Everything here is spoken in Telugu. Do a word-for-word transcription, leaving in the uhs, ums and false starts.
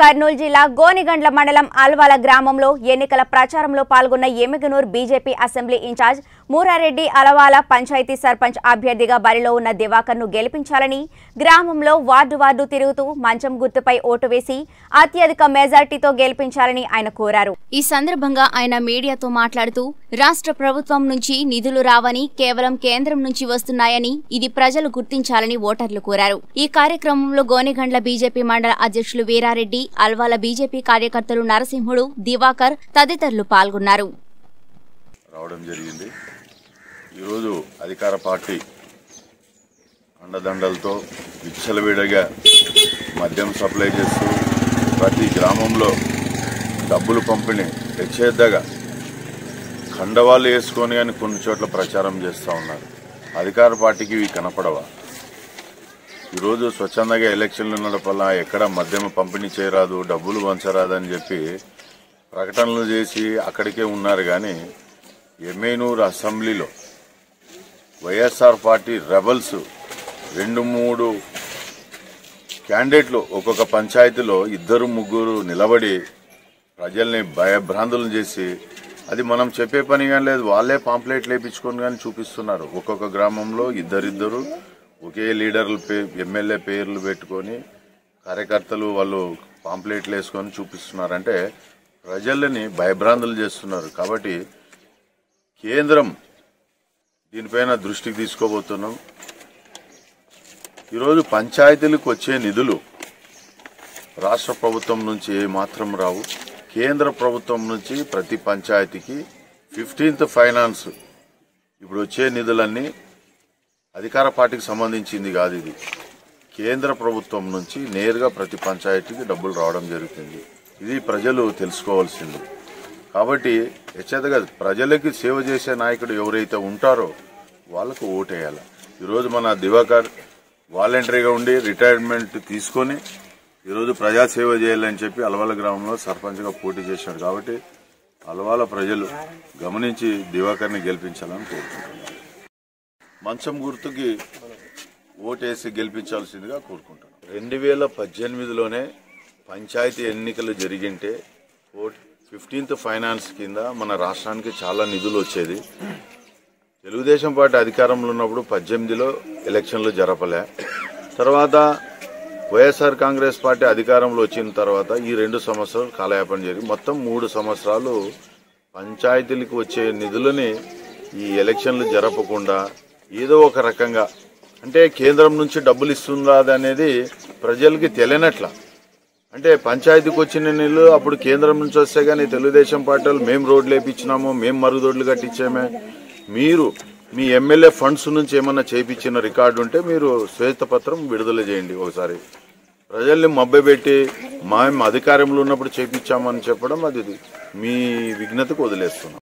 కర్నూలు జిల్లా గోనిగండ్ల మండలం ఆల్వాల గ్రామంలో ఎన్నికల ప్రచారంలో పాల్గొన్న Yemmiganur BJP assembly in charge Murareddy Alavala panchayat sarpanch అభ్యర్థిగా బరిలో ఉన్న దివాకర్ను గెలిపించాలని గ్రామంలో వార్డు వార్డు తిరుగుతూ మంచం గుర్తుపై ఓటు వేసి అత్యధిక మెజార్టీతో గెలిపించాలని ఆయన కోరారు। ఈ సందర్భంగా ఆయన మీడియాతో మాట్లాడుతూ రాష్ట్ర ప్రభుత్వం నుంచి నిధులు రావని కేవలం కేంద్రం నుంచి వస్తున్నాయని ఇది ప్రజలు గుర్తించాలని ఓటర్లు కోరారు। ఈ కార్యక్రమంలో గోనిగండ్ల బీజేపీ మండల అధ్యక్షులు వీరారెడ్డి, అల్వాల బీజేపీ కార్యకర్తలు నరసింహుడు, దివాకర్ తదితరులు పాల్గొన్నారు। రావడం జరిగింది। ఈరోజు అధికార పార్టీ అండదండలతో విచ్చలవిడిగా మద్యం సప్లై చేస్తూ ప్రతి గ్రామంలో డబ్బులు పంపిణీ తెచ్చేద్దగా కండవాళ్ళు వేసుకొని అని కొన్ని చోట్ల ప్రచారం చేస్తూ ఉన్నారు। అధికార పార్టీకి ఇవి కనపడవా? ఈరోజు స్వచ్ఛందంగా ఎలక్షన్లు నడపలా, ఎక్కడ మద్యం పంపిణీ చేయరాదు, డబ్బులు పంచరాదని చెప్పి ప్రకటనలు చేసి అక్కడికే ఉన్నారు। కానీ ఎమ్మిగనూరు అసెంబ్లీలో వైఎస్ఆర్ పార్టీ రెబల్స్ రెండు మూడు క్యాండిడేట్లు ఒక్కొక్క పంచాయతీలో ఇద్దరు ముగ్గురు నిలబడి ప్రజల్ని భయభ్రాంతులు చేసి, అది మనం చెప్పే పని కానీ లేదు, వాళ్ళే పాంప్లెట్లు వేయించుకొని కానీ చూపిస్తున్నారు। ఒక్కొక్క గ్రామంలో ఇద్దరిద్దరు ఒకే లీడర్ల పే ఎమ్మెల్యే పేర్లు పెట్టుకొని కార్యకర్తలు వాళ్ళు పాంప్లెట్లు వేసుకొని చూపిస్తున్నారు। అంటే ప్రజలని భయభ్రాంతులు చేస్తున్నారు। కాబట్టి కేంద్రం దీనిపైన దృష్టికి తీసుకోబోతున్నాం। ఈరోజు పంచాయతీలకు వచ్చే నిధులు రాష్ట్ర ప్రభుత్వం నుంచి ఏమాత్రం రావు, కేంద్ర ప్రభుత్వం నుంచి ప్రతి పంచాయతీకి ఫిఫ్టీన్త్ ఫైనాన్స్ ఇప్పుడు వచ్చే నిధులన్నీ అధికార పార్టీకి సంబంధించింది కాదు, ఇది కేంద్ర ప్రభుత్వం నుంచి నేరుగా ప్రతి పంచాయతీకి డబ్బులు రావడం జరుగుతుంది। ఇది ప్రజలు తెలుసుకోవాల్సింది। కాబట్టి హెచ్చరికగా ప్రజలకి సేవ చేసే నాయకుడు ఎవరైతే ఉంటారో వాళ్ళకు ఓటేయాలి। ఈరోజు మన దివాకర్ వాలంటరీగా ఉండి రిటైర్మెంట్ తీసుకొని ఈరోజు ప్రజాసేవ చేయాలని చెప్పి అల్వాల గ్రామంలో సర్పంచ్గా పోటీ చేశాడు। కాబట్టి అల్వాల ప్రజలు గమనించి దివాకర్ని గెలిపించాలని కోరుకుంటున్నారు। మంచం గుర్తుకి ఓటేసి గెలిపించాల్సిందిగా కోరుకుంటున్నాను। రెండు వేల పద్దెనిమిదిలోనే పంచాయతీ ఎన్నికలు జరిగింటే ఫిఫ్టీన్త్ ఫైనాన్స్ కింద మన రాష్ట్రానికి చాలా నిధులు వచ్చేది। తెలుగుదేశం పార్టీ అధికారంలో ఉన్నప్పుడు పద్దెనిమిదిలో ఎలక్షన్లు జరపలే, తర్వాత వైఎస్ఆర్ కాంగ్రెస్ పార్టీ అధికారంలో వచ్చిన తర్వాత ఈ రెండు సంవత్సరాలు కాలయాపన జరిగి మొత్తం మూడు సంవత్సరాలు పంచాయతీలకు వచ్చే నిధులని ఈ ఎలక్షన్లు జరపకుండా ఏదో ఒక రకంగా, అంటే కేంద్రం నుంచి డబ్బులు ఇస్తుందా అనేది ప్రజలకి తెలియనట్ల, అంటే పంచాయతీకి వచ్చిన నీళ్లు అప్పుడు కేంద్రం నుంచి వస్తే గానీ తెలుగుదేశం పార్టీలు మేము రోడ్లు వేయించినాము, మేము మరుగుదొడ్లు కట్టించామే, మీరు మీ ఎమ్మెల్యే ఫండ్స్ నుంచి ఏమన్నా చేయించిన రికార్డు ఉంటే మీరు శ్వేతపత్రం విడుదల చేయండి। ఒకసారి ప్రజల్ని మభ్యపెట్టి మేము అధికారంలో ఉన్నప్పుడు చేయించామని చెప్పడం అది మీ విఘ్నతకు వదిలేస్తున్నాం।